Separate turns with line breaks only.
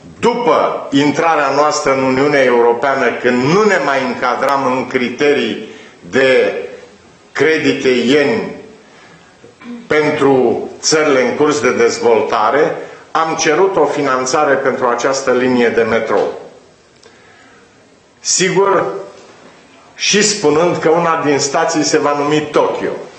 după intrarea noastră în Uniunea Europeană, când nu ne mai încadram în criterii de credite ieni pentru țările în curs de dezvoltare, am cerut o finanțare pentru această linie de metrou. Sigur, și spunând că una din stații se va numi Tokyo.